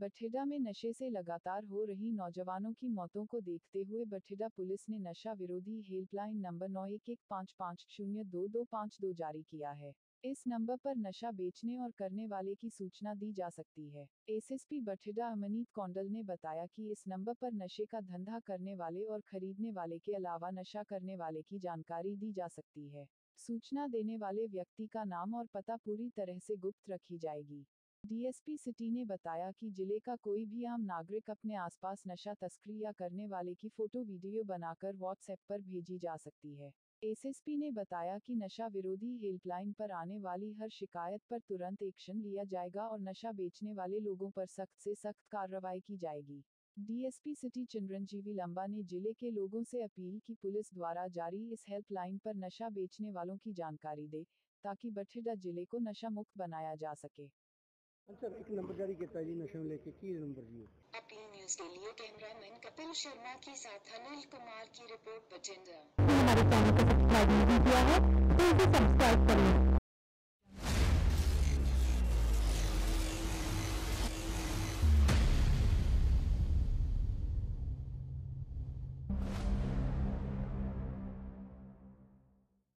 बठिंडा में नशे से लगातार हो रही नौजवानों की मौतों को देखते हुए बठिंडा पुलिस ने नशा विरोधी हेल्पलाइन नंबर 9115502252 जारी किया है। इस नंबर पर नशा बेचने और करने वाले की सूचना दी जा सकती है। एसएसपी बठिंडा अमनीत कौंडल ने बताया कि इस नंबर पर नशे का धंधा करने वाले और खरीदने वाले के अलावा नशा करने वाले की जानकारी दी जा सकती है। सूचना देने वाले व्यक्ति का नाम और पता पूरी तरह से गुप्त रखी जाएगी। डीएसपी सिटी ने बताया कि जिले का कोई भी आम नागरिक अपने आसपास नशा तस्करी या करने वाले की फोटो वीडियो बनाकर व्हाट्सएप पर भेजी जा सकती है। एसएसपी ने बताया कि नशा विरोधी हेल्पलाइन पर आने वाली हर शिकायत पर तुरंत एक्शन लिया जाएगा और नशा बेचने वाले लोगों पर सख्त से सख्त कार्रवाई की जाएगी। डीएसपी सिटी चिरंजीवी लंबा ने जिले के लोगों से अपील की पुलिस द्वारा जारी इस हेल्पलाइन पर नशा बेचने वालों की जानकारी दे, ताकि बठिंडा जिले को नशा मुक्त बनाया जा सके। अच्छा, एक नंबर जारी किया जी नशे में लेके की नंबर जी अपील न्यूज के लिए कैमरामैन कपिल शर्मा के साथ अनिल कुमार की रिपोर्ट बठिंडा। हमारे चैनल को सब्सक्राइब नहीं किया है तो इसे सब्सक्राइब कर